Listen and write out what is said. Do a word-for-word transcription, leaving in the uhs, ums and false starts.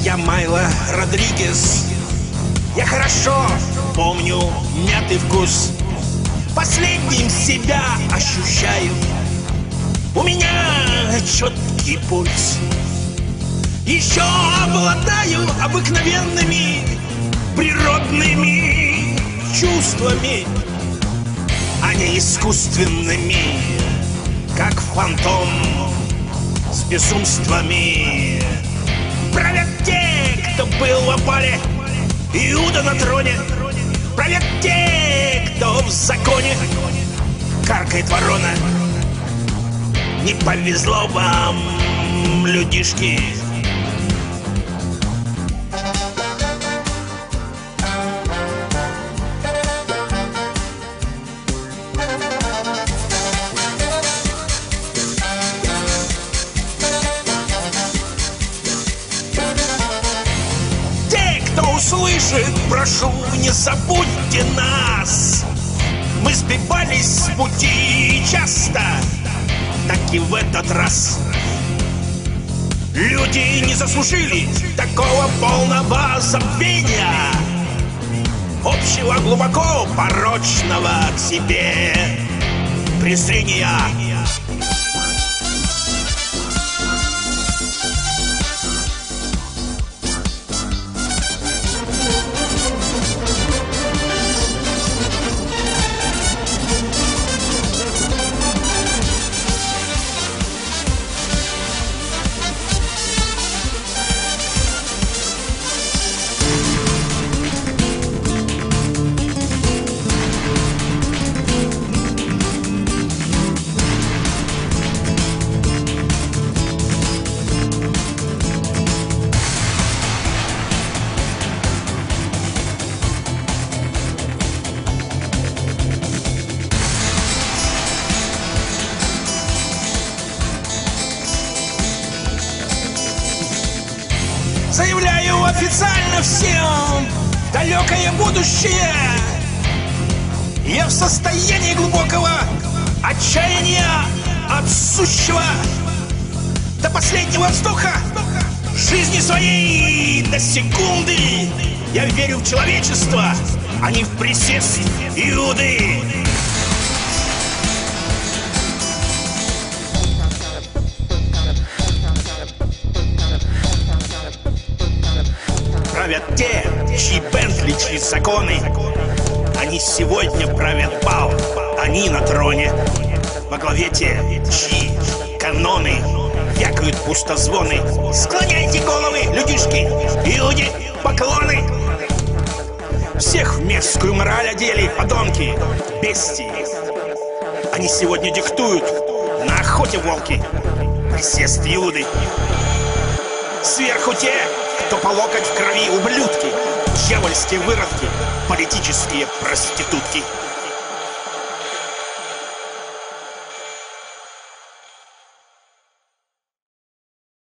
Я Майло Родригес. Я хорошо помню мятый вкус. Последним себя ощущаю. У меня четкий пульс. Еще обладаю обыкновенными природными чувствами, а не искусственными, как фантом с безумствами. Правят те, кто был в опале, Иуда на троне. Правят те, кто в законе. Каркает ворона. Не повезло вам, людишки. Услышит, прошу, не забудьте нас. Мы сбивались с пути часто, так и в этот раз. Люди не заслужили такого полного забвения, общего глубоко порочного к себе презрения. Заявляю официально всем далекое будущее. Я в состоянии глубокого отчаяния от сущего. До последнего вздоха жизни своей, до секунды я верю в человечество, а не в присест Иуды. Правят те, чьи Бентли, чьи законы. Они сегодня правят бал, они на троне. Во главе те, чьи каноны вякают пустозвоны. Склоняйте головы, людишки, Иуде поклоны. Всех в мерзкую мораль одели подонки, бестии. Они сегодня диктуют на охоте волки. Присест Иуды. Сверху те, кто по локоть в крови, ублюдки, дьявольские выродки, политические проститутки.